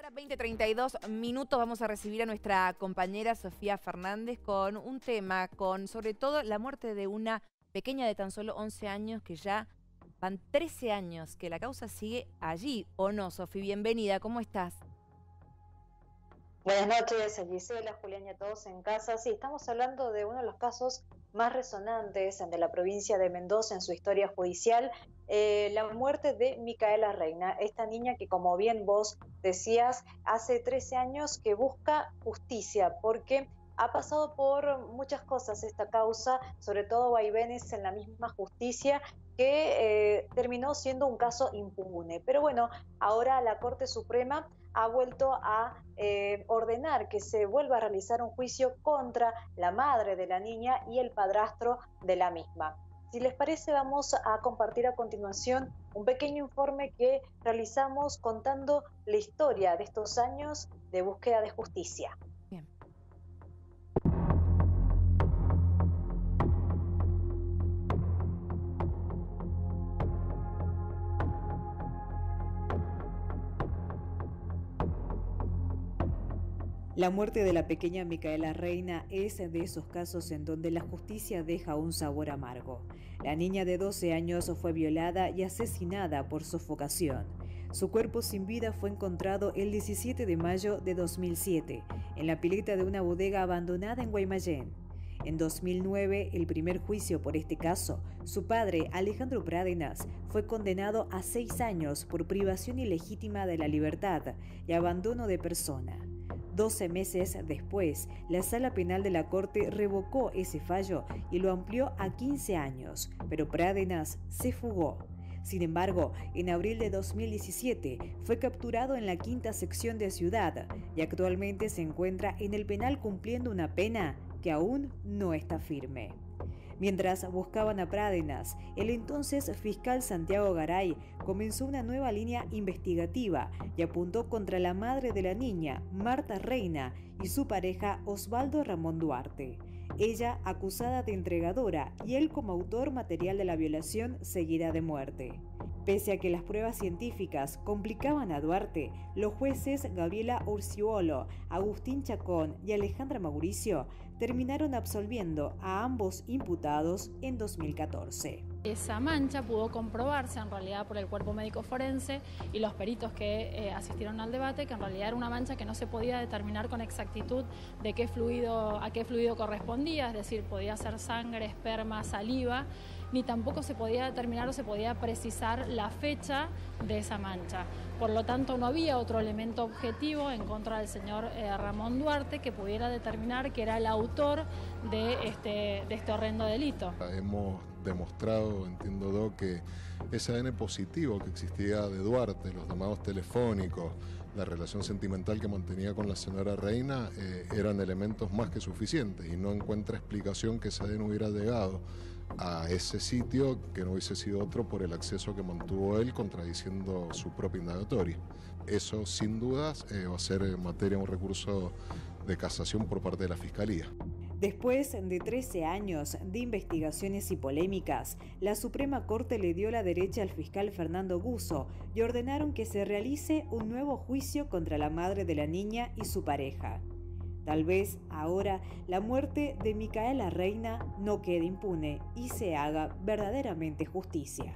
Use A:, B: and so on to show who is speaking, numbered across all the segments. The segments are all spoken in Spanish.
A: Ahora 20:32, vamos a recibir a nuestra compañera Sofía Fernández con un tema, con sobre todo la muerte de una pequeña de tan solo 11 años que ya van 13 años que la causa sigue allí, ¿o no, Sofía? Bienvenida, ¿cómo estás?
B: Buenas noches, Gisela, Julián y a todos en casa. Sí, estamos hablando de uno de los casos más resonantes de la provincia de Mendoza en su historia judicial, la muerte de Micaela Reina, esta niña que, como bien vos decías, hace 13 años que busca justicia porque ha pasado por muchas cosas esta causa, sobre todo vaivenes en la misma justicia, que terminó siendo un caso impune. Pero bueno, ahora la Corte Suprema ha vuelto a ordenar que se vuelva a realizar un juicio contra la madre de la niña y el padrastro de la misma. Si les parece, vamos a compartir a continuación un pequeño informe que realizamos contando la historia de estos años de búsqueda de justicia.
A: Bien.
C: La muerte de la pequeña Micaela Reina es de esos casos en donde la justicia deja un sabor amargo. La niña de 12 años fue violada y asesinada por sofocación. Su cuerpo sin vida fue encontrado el 17 de mayo de 2007 en la pileta de una bodega abandonada en Guaymallén. En 2009, el primer juicio por este caso, su padre, Alejandro Pradenas, fue condenado a 6 años por privación ilegítima de la libertad y abandono de persona. 12 meses después, la Sala Penal de la Corte revocó ese fallo y lo amplió a 15 años, pero Pradenas se fugó. Sin embargo, en abril de 2017 fue capturado en la quinta sección de Ciudad y actualmente se encuentra en el penal cumpliendo una pena que aún no está firme. Mientras buscaban a Pradenas, el entonces fiscal Santiago Garay comenzó una nueva línea investigativa y apuntó contra la madre de la niña, Marta Reina, y su pareja Osvaldo Ramón Duarte. Ella acusada de entregadora y él como autor material de la violación seguida de muerte. Pese a que las pruebas científicas complicaban a Duarte, los jueces Gabriela Urciuolo, Agustín Chacón y Alejandra Mauricio terminaron absolviendo a ambos imputados en 2014.
D: Esa mancha pudo comprobarse en realidad por el cuerpo médico forense y los peritos que asistieron al debate, que en realidad era una mancha que no se podía determinar con exactitud de a qué fluido correspondía, es decir, podía ser sangre, esperma, saliva, ni tampoco se podía determinar o se podía precisar la fecha de esa mancha. Por lo tanto, no había otro elemento objetivo en contra del señor Ramón Duarte que pudiera determinar que era el autor de este horrendo delito.
E: Hemos demostrado, entiendo yo, que ese ADN positivo que existía de Duarte, los llamados telefónicos, la relación sentimental que mantenía con la señora Reina, eran elementos más que suficientes y no encuentra explicación que ese ADN hubiera llegado a ese sitio que no hubiese sido otro por el acceso que mantuvo él contradiciendo su propia indagatoria. Eso sin dudas va a ser materia de un recurso de casación por parte de la Fiscalía.
C: Después de 13 años de investigaciones y polémicas, la Suprema Corte le dio la derecha al fiscal Fernando Guzzo y ordenaron que se realice un nuevo juicio contra la madre de la niña y su pareja. Tal vez ahora la muerte de Micaela Reina no quede impune y se haga verdaderamente justicia.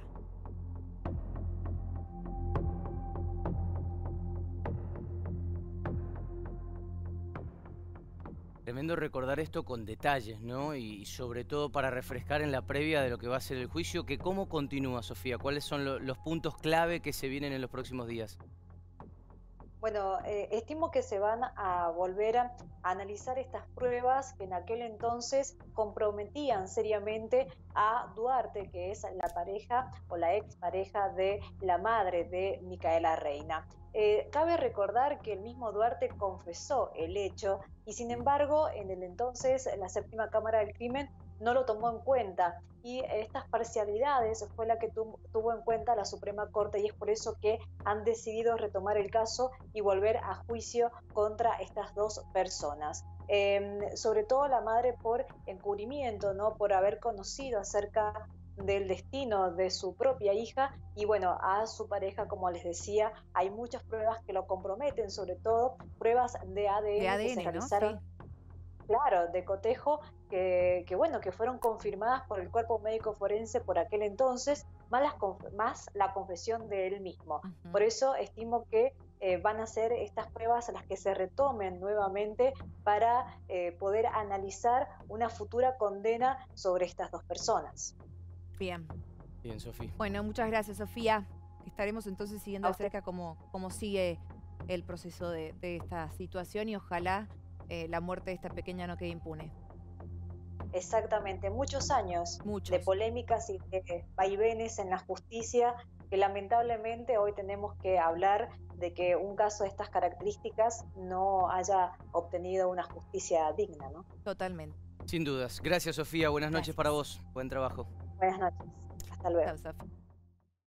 F: Tremendo recordar esto con detalles, ¿no? Y sobre todo para refrescar en la previa de lo que va a ser el juicio, que cómo continúa, Sofía, cuáles son los puntos clave que se vienen en los próximos días.
B: Bueno, estimo que se van a volver a analizar estas pruebas que en aquel entonces comprometían seriamente a Duarte, que es la pareja o la expareja de la madre de Micaela Reina. Cabe recordar que el mismo Duarte confesó el hecho y sin embargo en el entonces la séptima Cámara del Crimen no lo tomó en cuenta y estas parcialidades fue la que tuvo en cuenta la Suprema Corte y es por eso que han decidido retomar el caso y volver a juicio contra estas dos personas. Sobre todo la madre por encubrimiento, ¿no? Por haber conocido acerca del destino de su propia hija y bueno, a su pareja, como les decía, hay muchas pruebas que lo comprometen, sobre todo pruebas de ADN, que se realizaron,
A: Sí.
B: claro, de cotejo, bueno, que fueron confirmadas por el cuerpo médico forense por aquel entonces, más la confesión de él mismo. Por eso estimo que van a ser estas pruebas las que se retomen nuevamente para poder analizar una futura condena sobre estas dos personas.
A: Bien.
F: Bien, Sofía.
A: Bueno, muchas gracias, Sofía. Estaremos entonces siguiendo de cerca cómo sigue el proceso de esta situación y ojalá la muerte de esta pequeña no quede impune.
B: Exactamente, muchos años de polémicas y de vaivenes en la justicia que lamentablemente hoy tenemos que hablar de que un caso de estas características no haya obtenido una justicia digna, ¿no?
A: Totalmente.
F: Sin dudas. Gracias, Sofía. Buenas noches para vos. Buen trabajo.
B: Buenas noches. Hasta luego.
A: Chao, Sofía.